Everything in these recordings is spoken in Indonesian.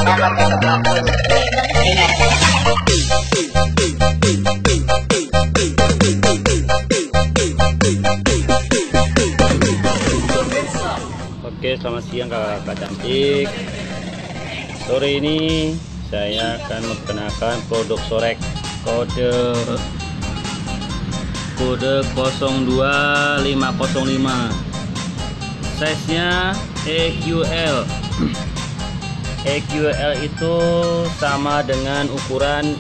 Oke, selamat siang kakak-kakak cantik. Sore ini saya akan memperkenalkan produk Sorek kode 02505. Size nya EQL. EQL itu sama dengan ukuran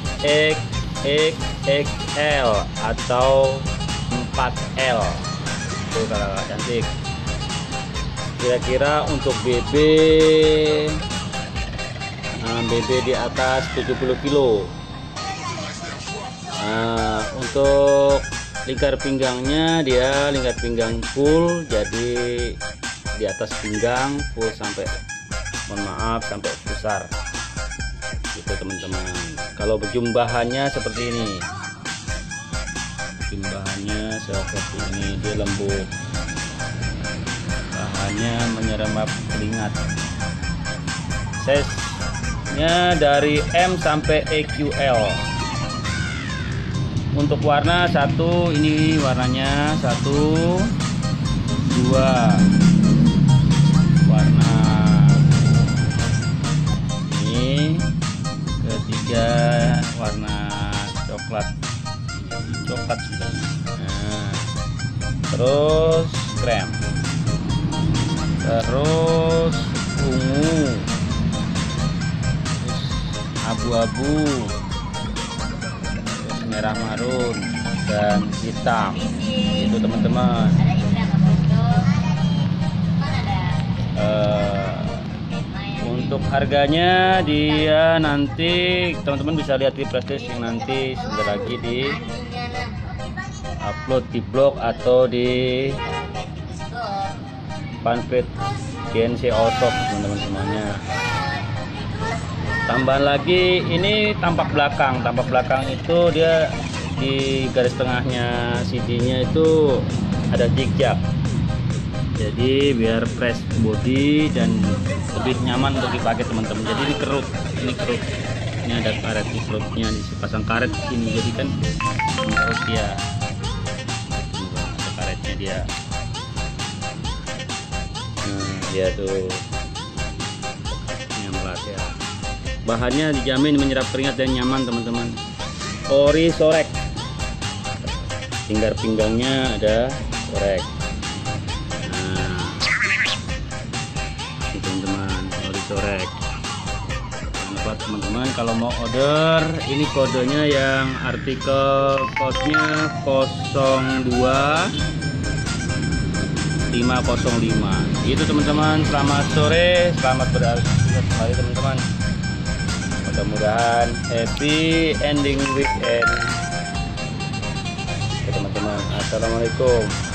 XXL atau 4L. Tuh kakak-kakak cantik. Kira-kira untuk BB di atas 70 kilo. Untuk lingkar pinggangnya, dia lingkar pinggang full, jadi di atas pinggang full sampai, mohon maaf, sampai pusar gitu teman-teman. Kalau berjumbahannya seperti ini, jumbahannya seperti ini, dia lembut, bahannya menyerap keringat. Size nya dari M sampai EQL. Untuk warna satu, ini warnanya 1, 2 warna, ini ketiga warna coklat sebenarnya. Terus krem, terus ungu, abu-abu, terus merah marun dan hitam. Itu teman-teman. Untuk harganya dia nanti teman-teman bisa lihat di prestis yang nanti sebentar lagi di upload di blog atau di fanpage GNC Allshop teman-teman semuanya. Tambahan lagi, ini tampak belakang itu dia di garis tengahnya CD-nya itu ada zigzag, jadi biar press body dan lebih nyaman untuk dipakai teman-teman. Jadi ini kerut, ini ada karet di kerutnya, dipasang karet di sini, jadi kan kerut dia, ada karetnya dia. Dia tuh nyamlat ya. Bahannya dijamin menyerap keringat dan nyaman teman-teman. Ori Sorek, lingkar pinggangnya ada Sorek. Ini teman-teman, Ori Sorek. Jangan lupa teman-teman kalau mau order, ini kodenya yang artikel code-nya 02505. Itu teman-teman, selamat sore, selamat beraktivitas kembali teman-teman. Mudah-mudahan happy ending weekend teman-teman. Assalamualaikum.